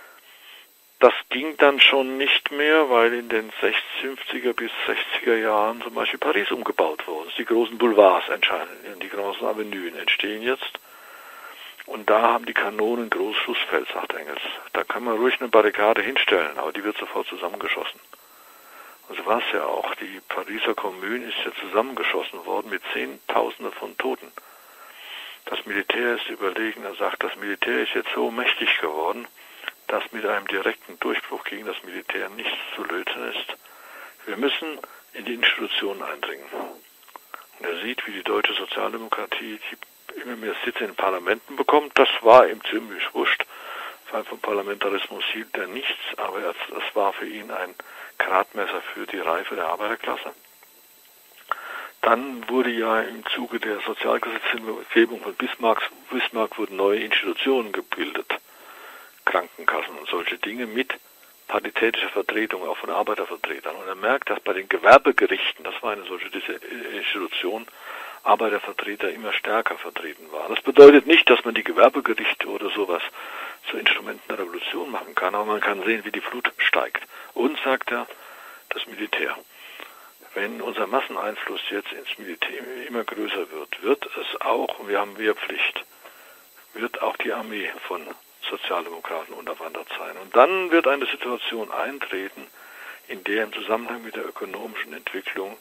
Das ging dann schon nicht mehr, weil in den fünfziger bis sechziger Jahren zum Beispiel Paris umgebaut wurde. Die großen Boulevards entscheiden, die großen Avenuen entstehen jetzt. Und da haben die Kanonen großes Schussfeld, sagt Engels. Da kann man ruhig eine Barrikade hinstellen, aber die wird sofort zusammengeschossen. Und so war es ja auch. Die Pariser Kommune ist ja zusammengeschossen worden mit Zehntausenden von Toten. Das Militär ist überlegen, er sagt, das Militär ist jetzt so mächtig geworden, dass mit einem direkten Durchbruch gegen das Militär nichts zu lösen ist. Wir müssen in die Institutionen eindringen. Und er sieht, wie die deutsche Sozialdemokratie die immer mehr Sitze in Parlamenten bekommt. Das war ihm ziemlich wurscht, weil vom Parlamentarismus hielt er nichts, aber das war für ihn ein Gradmesser für die Reife der Arbeiterklasse. Dann wurde ja im Zuge der Sozialgesetzgebung von Bismarck, Bismarck wurden neue Institutionen gebildet. Krankenkassen und solche Dinge mit paritätischer Vertretung, auch von Arbeitervertretern. Und er merkt, dass bei den Gewerbegerichten, das war eine solche Institution, Arbeitervertreter immer stärker vertreten waren. Das bedeutet nicht, dass man die Gewerbegerichte oder sowas zu Instrumenten der Revolution machen kann, aber man kann sehen, wie die Flut steigt. Und, sagt er, das Militär. Wenn unser Masseneinfluss jetzt ins Militär immer größer wird, wird es auch, und wir haben Wehrpflicht, wird auch die Armee von Sozialdemokraten unterwandert sein. Und dann wird eine Situation eintreten, in der im Zusammenhang mit der ökonomischen Entwicklung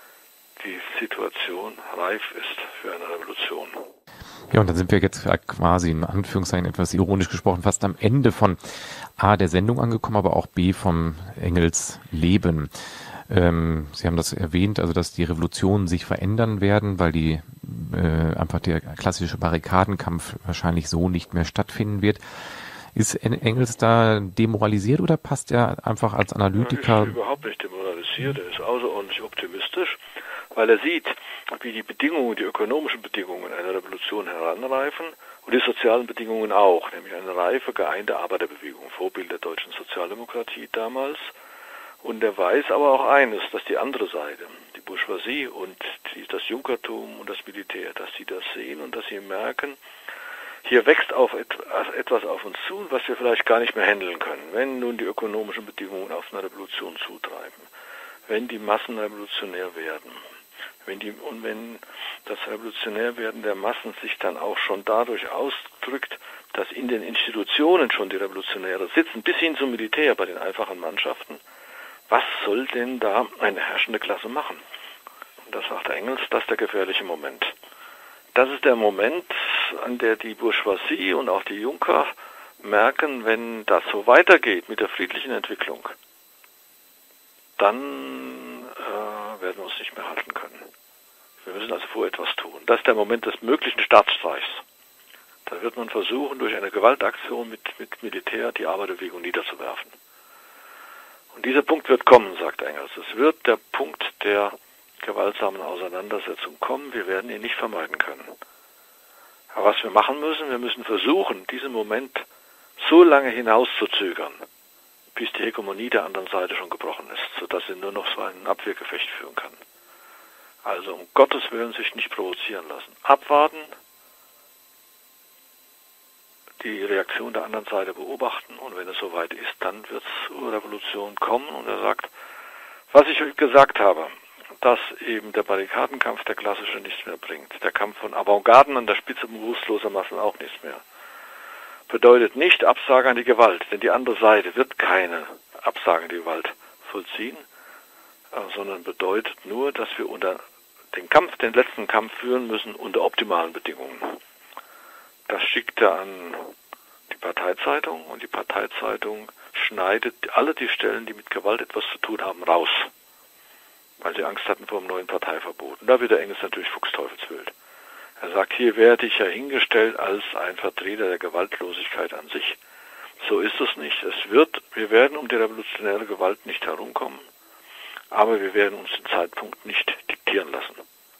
die Situation reif ist für eine Revolution. Ja, und dann sind wir jetzt quasi in Anführungszeichen etwas ironisch gesprochen fast am Ende von A, der Sendung angekommen, aber auch B, vom Engels Leben. Ähm, Sie haben das erwähnt, also dass die Revolutionen sich verändern werden, weil die äh, einfach der klassische Barrikadenkampf wahrscheinlich so nicht mehr stattfinden wird. Ist Engels da demoralisiert oder passt er einfach als Analytiker? Er ist überhaupt nicht demoralisiert, er ist außerordentlich optimistisch, weil er sieht, wie die Bedingungen, die ökonomischen Bedingungen einer Revolution heranreifen und die sozialen Bedingungen auch, nämlich eine reife, geeinte Arbeiterbewegung, Vorbild der deutschen Sozialdemokratie damals. Und er weiß aber auch eines, dass die andere Seite, die Bourgeoisie und die, das Junkertum und das Militär, dass sie das sehen und dass sie merken, hier wächst auf etwas auf uns zu, was wir vielleicht gar nicht mehr handeln können, wenn nun die ökonomischen Bedingungen auf eine Revolution zutreiben, wenn die Massen revolutionär werden, wenn die, und wenn das Revolutionärwerden der Massen sich dann auch schon dadurch ausdrückt, dass in den Institutionen schon die Revolutionäre sitzen, bis hin zum Militär bei den einfachen Mannschaften. Was soll denn da eine herrschende Klasse machen? Und das sagt Engels, das ist der gefährliche Moment. Das ist der Moment, an der die Bourgeoisie und auch die Junker merken, wenn das so weitergeht mit der friedlichen Entwicklung, dann äh, werden wir uns nicht mehr halten können. Wir müssen also vor etwas tun. Das ist der Moment des möglichen Staatsstreichs. Da wird man versuchen, durch eine Gewaltaktion mit, mit Militär die Arbeiterbewegung niederzuwerfen. Und dieser Punkt wird kommen, sagt Engels. Es wird der Punkt der gewaltsamen Auseinandersetzung kommen. Wir werden ihn nicht vermeiden können. Aber was wir machen müssen, wir müssen versuchen, diesen Moment so lange hinauszuzögern, bis die Hegemonie der anderen Seite schon gebrochen ist, sodass sie nur noch so ein Abwehrgefecht führen kann. Also um Gottes Willen sich nicht provozieren lassen. Abwarten, die Reaktion der anderen Seite beobachten und wenn es soweit ist, dann wird es zur Revolution kommen. Und er sagt, was ich euch gesagt habe, dass eben der Barrikadenkampf, der klassische, nichts mehr bringt. Der Kampf von Avantgarden an der Spitze bewusstloser Massen auch nichts mehr. Bedeutet nicht Absage an die Gewalt, denn die andere Seite wird keine Absage an die Gewalt vollziehen, sondern bedeutet nur, dass wir unter den Kampf, den letzten Kampf führen müssen unter optimalen Bedingungen. Das schickt er an die Parteizeitung und die Parteizeitung schneidet alle die Stellen, die mit Gewalt etwas zu tun haben, raus, weil sie Angst hatten vor dem neuen Parteiverbot. Und da wird der Engels natürlich fuchsteufelswild. Er sagt, hier werde ich ja hingestellt als ein Vertreter der Gewaltlosigkeit an sich. So ist es nicht. Es wird, wir werden um die revolutionäre Gewalt nicht herumkommen, aber wir werden uns den Zeitpunkt nicht diktieren lassen,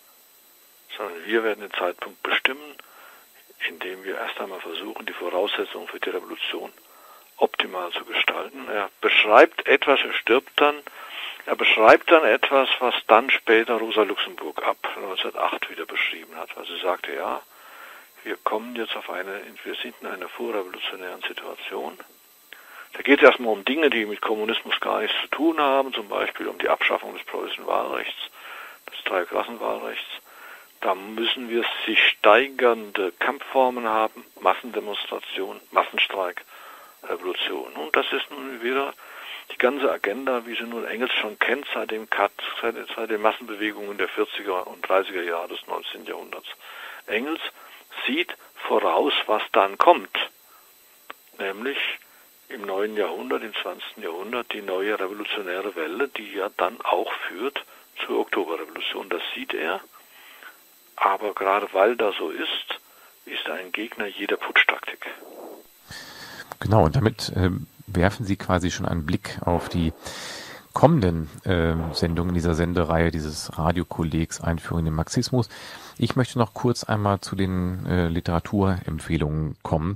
sondern wir werden den Zeitpunkt bestimmen, indem wir erst einmal versuchen, die Voraussetzungen für die Revolution optimal zu gestalten. Er beschreibt etwas, er stirbt dann, er beschreibt dann etwas, was dann später Rosa Luxemburg ab neunzehnhundertacht wieder beschrieben hat. Also sie sagte, ja, wir kommen jetzt auf eine, wir sind in einer vorrevolutionären Situation. Da geht es erstmal um Dinge, die mit Kommunismus gar nichts zu tun haben, zum Beispiel um die Abschaffung des preußischen Wahlrechts, des Dreiklassenwahlrechts. Da müssen wir sich steigernde Kampfformen haben, Massendemonstration, Massenstreik, Revolution. Und das ist nun wieder die ganze Agenda, wie sie nun Engels schon kennt, seit dem Cut, seit, seit den Massenbewegungen der vierziger und dreißiger Jahre des neunzehnten Jahrhunderts. Engels sieht voraus, was dann kommt, nämlich im neuen Jahrhundert, im zwanzigsten Jahrhundert, die neue revolutionäre Welle, die ja dann auch führt zur Oktoberrevolution. Das sieht er. Aber gerade weil das so ist, ist er ein Gegner jeder Putschtaktik. Genau, und damit äh, werfen Sie quasi schon einen Blick auf die kommenden äh, Sendungen dieser Sendereihe, dieses Radiokollegs Einführung in den Marxismus. Ich möchte noch kurz einmal zu den äh, Literaturempfehlungen kommen.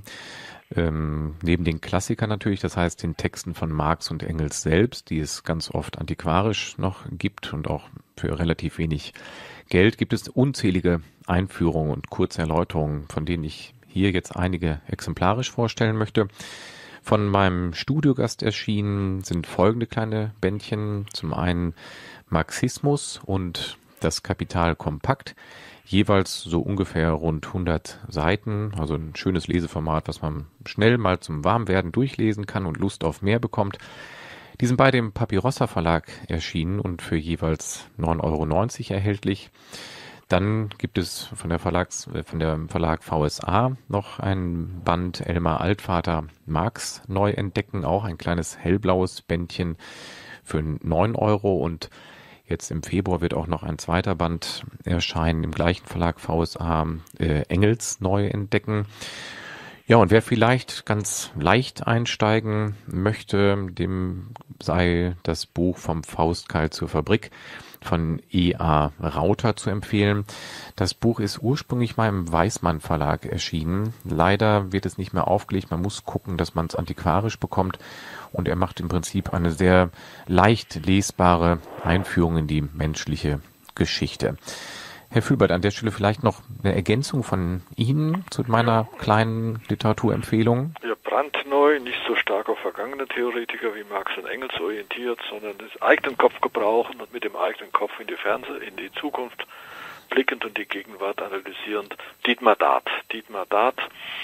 Ähm, neben den Klassikern natürlich, das heißt den Texten von Marx und Engels selbst, die es ganz oft antiquarisch noch gibt und auch für relativ wenig Geld, gibt es unzählige Einführungen und kurze Erläuterungen, von denen ich hier jetzt einige exemplarisch vorstellen möchte. Von meinem Studiogast erschienen sind folgende kleine Bändchen. Zum einen Marxismus und das Kapital kompakt, jeweils so ungefähr rund hundert Seiten, also ein schönes Leseformat, was man schnell mal zum Warmwerden durchlesen kann und Lust auf mehr bekommt. Die sind beide im Papirossa Verlag erschienen und für jeweils neun Euro neunzig erhältlich. Dann gibt es von der Verlags, von der Verlag V S A noch ein Band Elmar Altvater Marx neu entdecken, auch ein kleines hellblaues Bändchen für neun Euro, und jetzt im Februar wird auch noch ein zweiter Band erscheinen im gleichen Verlag V S A, äh, Engels neu entdecken. Ja, und wer vielleicht ganz leicht einsteigen möchte, dem sei das Buch Vom Faustkeil zur Fabrik von E A Rauter zu empfehlen. Das Buch ist ursprünglich mal im Weismann Verlag erschienen. Leider wird es nicht mehr aufgelegt. Man muss gucken, dass man es antiquarisch bekommt. Und er macht im Prinzip eine sehr leicht lesbare Einführung in die menschliche Geschichte. Herr Fülbert, an der Stelle vielleicht noch eine Ergänzung von Ihnen zu meiner kleinen Literaturempfehlung. Ja, brandneu, nicht so stark auf vergangene Theoretiker wie Marx und Engels orientiert, sondern den eigenen Kopf gebrauchen und mit dem eigenen Kopf in die Fernseh, in die Zukunft blickend und die Gegenwart analysierend. Dietmar Dart. Dietmar Dart,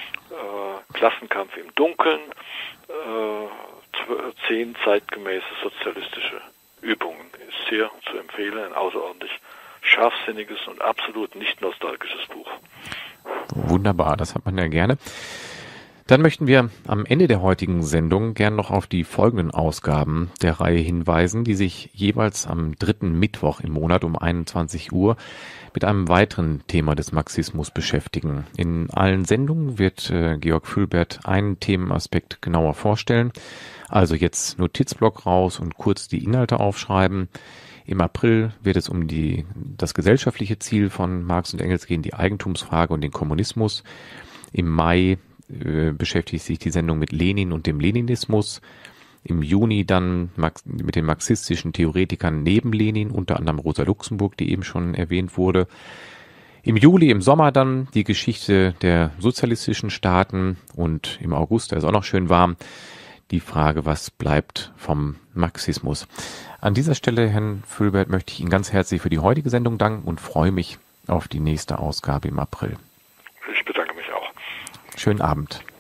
äh, Klassenkampf im Dunkeln, äh, zehn zeitgemäße sozialistische Übungen. Ist sehr zu empfehlen, ein außerordentlich scharfsinniges und absolut nicht nostalgisches Buch. Wunderbar, das hat man ja gerne. Dann möchten wir am Ende der heutigen Sendung gern noch auf die folgenden Ausgaben der Reihe hinweisen, die sich jeweils am dritten Mittwoch im Monat um einundzwanzig Uhr mit einem weiteren Thema des Marxismus beschäftigen. In allen Sendungen wird äh, Georg Fülbert einen Themenaspekt genauer vorstellen. Also jetzt Notizblock raus und kurz die Inhalte aufschreiben. Im April wird es um die, das gesellschaftliche Ziel von Marx und Engels gehen, die Eigentumsfrage und den Kommunismus. Im Mai äh, beschäftigt sich die Sendung mit Lenin und dem Leninismus. Im Juni dann Marx, mit den marxistischen Theoretikern neben Lenin, unter anderem Rosa Luxemburg, die eben schon erwähnt wurde. Im Juli, im Sommer dann die Geschichte der sozialistischen Staaten und im August, da ist auch noch schön warm, die Frage, was bleibt vom Marxismus. An dieser Stelle, Herrn Völbert, möchte ich Ihnen ganz herzlich für die heutige Sendung danken und freue mich auf die nächste Ausgabe im April. Ich bedanke mich auch. Schönen Abend.